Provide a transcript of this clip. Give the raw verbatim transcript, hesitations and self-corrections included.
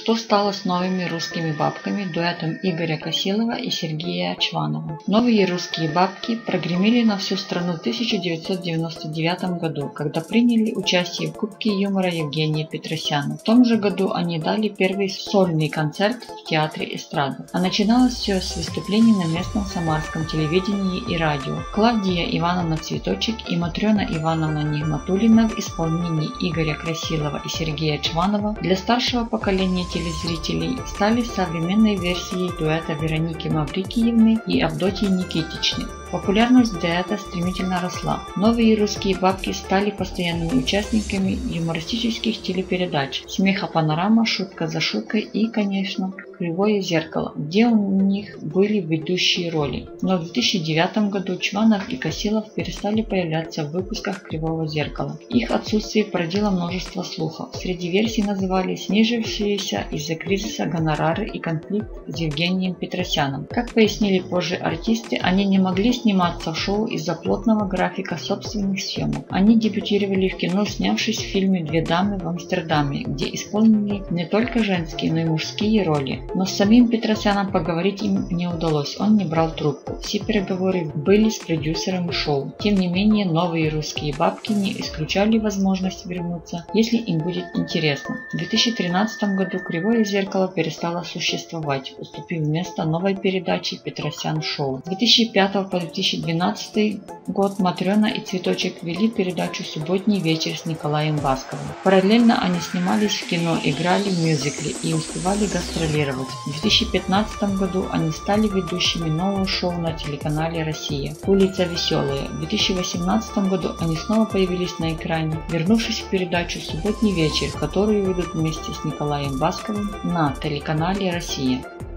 Что стало с новыми русскими бабками, дуэтом Игоря Косилова и Сергея Чванова? Новые русские бабки прогремели на всю страну в тысяча девятьсот девяносто девятом году, когда приняли участие в Кубке юмора Евгения Петросяна. В том же году они дали первый сольный концерт в Театре эстрады. А начиналось все с выступлений на местном самарском телевидении и радио. Клавдия Ивановна Цветочек и Матрена Ивановна Нигматуллина в исполнении Игоря Косилова и Сергея Чванова для старшего поколения телезрителей стали современной версией дуэта Вероники Маврикиевны и Авдотьи Никитичны. Популярность дуэта стремительно росла. Новые русские бабки стали постоянными участниками юмористических телепередач «Смехопанорама», «Шутка за шуткой» и, конечно, «Кривое зеркало», где у них были ведущие роли. Но в две тысячи девятом году Чванов и Косилов перестали появляться в выпусках «Кривого зеркала». Их отсутствие породило множество слухов. Среди версий называли снижившиеся из-за кризиса гонорары и конфликт с Евгением Петросяном. Как пояснили позже артисты, они не могли сниматься в шоу из-за плотного графика собственных съемок. Они дебютировали в кино, снявшись в фильме «Две дамы в Амстердаме», где исполнили не только женские, но и мужские роли. Но с самим Петросяном поговорить им не удалось, он не брал трубку. Все переговоры были с продюсером шоу. Тем не менее, новые русские бабки не исключали возможность вернуться, если им будет интересно. В две тысячи тринадцатом году «Кривое зеркало» перестало существовать, уступив место новой передаче «Петросян Шоу». С две тысячи пятого по две тысячи двенадцатый год Матрена и Цветочек вели передачу «Субботний вечер» с Николаем Басковым. Параллельно они снимались в кино, играли в мюзикле и успевали гастролировать. В две тысячи пятнадцатом году они стали ведущими нового шоу на телеканале «Россия» «Улица веселая». В две тысячи восемнадцатом году они снова появились на экране, вернувшись в передачу «Субботний вечер», которую ведут вместе с Николаем Басковым на телеканале «Россия».